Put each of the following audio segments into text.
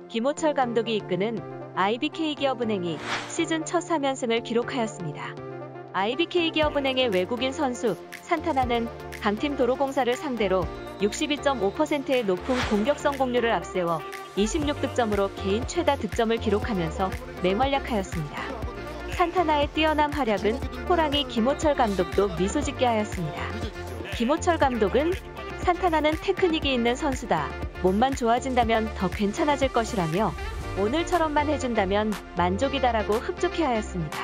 김호철 감독이 이끄는 IBK기업은행이 시즌 첫 3연승을 기록하였습니다. IBK기업은행의 외국인 선수 산타나는 강팀 도로공사를 상대로 62.5%의 높은 공격 성공률을 앞세워 26득점으로 개인 최다 득점을 기록하면서 맹활약하였습니다. 산타나의 뛰어난 활약은 호랑이 김호철 감독도 미소 짓게 하였습니다. 김호철 감독은 산타나는 테크닉이 있는 선수다. 몸만 좋아진다면 더 괜찮아질 것이라며 오늘처럼만 해준다면 만족이다라고 흡족해 하였습니다.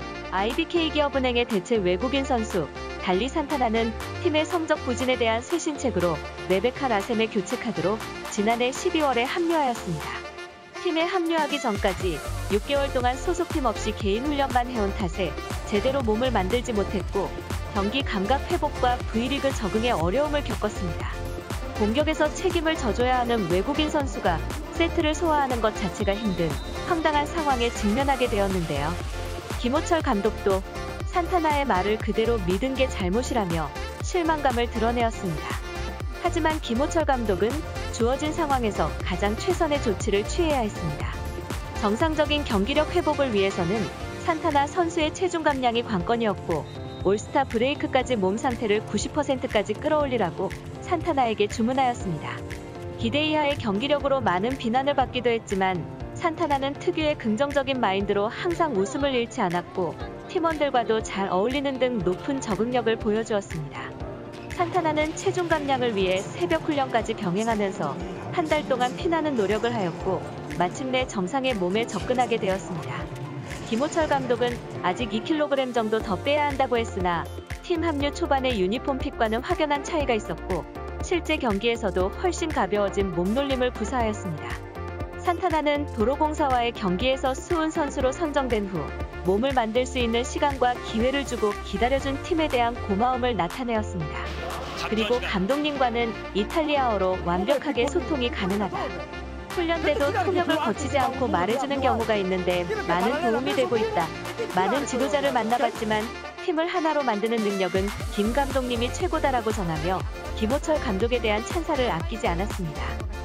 IBK기업은행의 대체 외국인 선수 달리 산타나는 팀의 성적 부진에 대한 쇄신책으로 레베카 라셈의 교체 카드로 지난해 12월에 합류하였습니다. 팀에 합류하기 전까지 6개월 동안 소속팀 없이 개인 훈련만 해온 탓에 제대로 몸을 만들지 못했고 경기 감각 회복과 V리그 적응에 어려움을 겪었습니다. 공격에서 책임을 져줘야 하는 외국인 선수가 세트를 소화하는 것 자체가 힘든 황당한 상황에 직면하게 되었는데요. 김호철 감독도 산타나의 말을 그대로 믿은 게 잘못이라며 실망감을 드러내었습니다. 하지만 김호철 감독은 주어진 상황에서 가장 최선의 조치를 취해야 했습니다. 정상적인 경기력 회복을 위해서는 산타나 선수의 체중 감량이 관건이었고 올스타 브레이크까지 몸 상태를 90%까지 끌어올리라고 산타나에게 주문하였습니다. 기대 이하의 경기력으로 많은 비난을 받기도 했지만 산타나는 특유의 긍정적인 마인드로 항상 웃음을 잃지 않았고 팀원들과도 잘 어울리는 등 높은 적응력을 보여주었습니다. 산타나는 체중 감량을 위해 새벽 훈련까지 병행하면서 한 달 동안 피나는 노력을 하였고 마침내 정상의 몸에 접근하게 되었습니다. 김호철 감독은 아직 2kg 정도 더 빼야 한다고 했으나 팀 합류 초반의 유니폼 핏과는 확연한 차이가 있었고 실제 경기에서도 훨씬 가벼워진 몸놀림을 구사하였습니다. 산타나는 도로공사와의 경기에서 수훈 선수로 선정된 후 몸을 만들 수 있는 시간과 기회를 주고 기다려준 팀에 대한 고마움을 나타내었습니다. 그리고 감독님과는 이탈리아어로 완벽하게 소통이 가능하다. 훈련 때도 통역을 거치지 않고 말해주는 경우가 있는데 많은 도움이 되고 있다. 많은 지도자를 만나봤지만 팀을 하나로 만드는 능력은 김 감독님이 최고다라고 전하며 김호철 감독에 대한 찬사를 아끼지 않았습니다.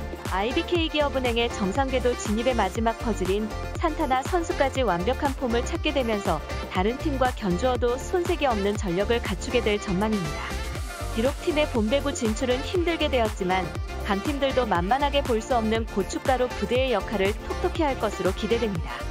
IBK기업은행의 정상궤도 진입의 마지막 퍼즐인 산타나 선수까지 완벽한 폼을 찾게 되면서 다른 팀과 견주어도 손색이 없는 전력을 갖추게 될 전망입니다. 비록 팀의 본배구 진출은 힘들게 되었지만 강팀들도 만만하게 볼 수 없는 고춧가루 부대의 역할을 톡톡히 할 것으로 기대됩니다.